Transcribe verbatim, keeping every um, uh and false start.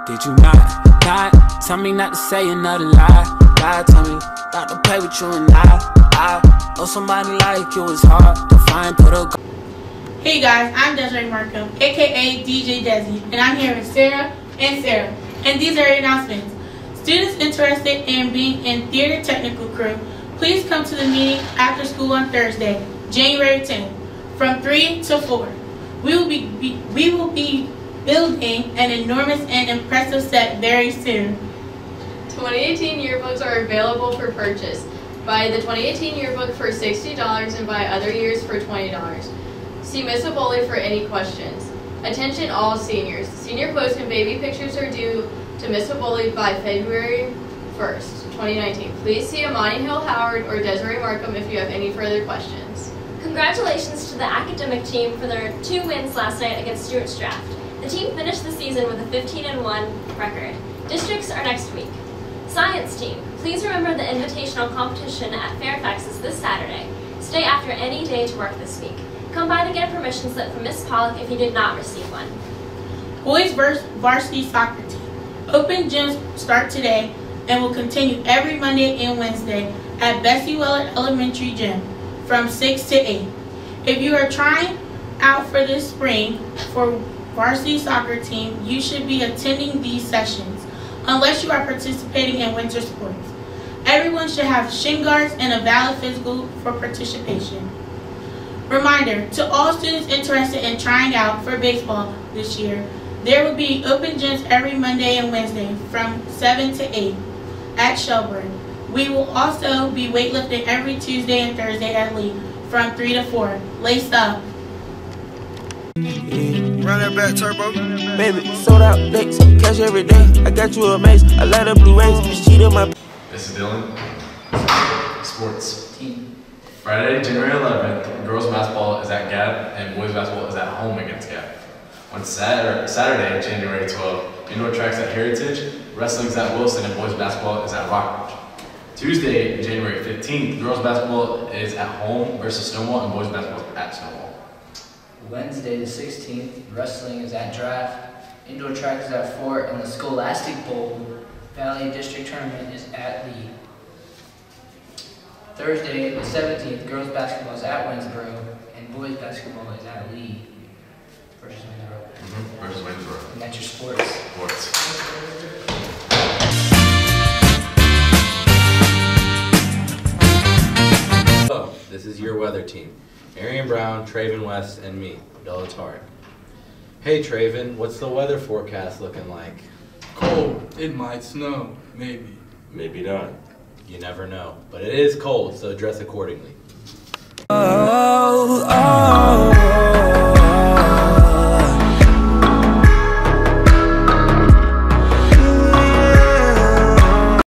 Did you not, not tell me not to say another lie? God tell me not to play with you and I, I know somebody like you is hard to find, put a... Hey guys, I'm Desiree Markham, aka D J Desi, and I'm here with Sarah and Sarah. And these are your announcements. Students interested in being in theater technical crew, please come to the meeting after school on Thursday, January tenth, from three to four. We will be, be we will be building an enormous and impressive set very soon. twenty eighteen yearbooks are available for purchase. Buy the twenty eighteen yearbook for sixty dollars and buy other years for twenty dollars. See Miss Aboli for any questions. Attention all seniors. Senior quotes and baby pictures are due to Miss Aboli by February first, twenty nineteen. Please see Amani Hill Howard or Desiree Markham if you have any further questions. Congratulations to the academic team for their two wins last night against Stuarts Draft. The team finished the season with a fifteen and one record. Districts are next week. Science team, please remember the invitational competition at Fairfax is this Saturday. Stay after any day to work this week. Come by to get a permission slip from Miss Pollock if you did not receive one. Boys varsity soccer team. Open gyms start today and will continue every Monday and Wednesday at Bessie Weller Elementary Gym from six to eight. If you are trying out for this spring for varsity soccer team, you should be attending these sessions unless you are participating in winter sports. Everyone should have shin guards and a valid physical for participation. Reminder to all students interested in trying out for baseball this year, there will be open gyms every Monday and Wednesday from seven to eight at Shelburne. We will also be weightlifting every Tuesday and Thursday at Lee from three to four. Lace up. Run that back, turbo. Baby, sold out licks, cash every day. I got you a mace, I light up blue rays. Bitch cheat on my. This is Dylan. Sports. Team. Friday, January eleventh, girls basketball is at Gap and boys basketball is at home against Gap. On Saturday, Saturday, January twelfth, indoor tracks at Heritage, wrestling is at Wilson, and boys basketball is at Rockridge. Tuesday, January fifteenth, girls basketball is at home versus Stonewall, and boys basketball is at Stonewall. Wednesday the sixteenth, wrestling is at Draft, indoor track is at Fort, and the Scholastic Bowl Valley District Tournament is at Lee. Thursday the seventeenth, girls basketball is at Winsboro, and boys basketball is at Lee versus Winsboro. Mm-hmm. Versus Winsboro. And that's your sports. Sports. Hello, this is your weather team. Arian Brown, Traven West, and me, Della Tart. Hey Traven, what's the weather forecast looking like? Cold. It might snow. Maybe. Maybe not. You never know. But it is cold, so dress accordingly.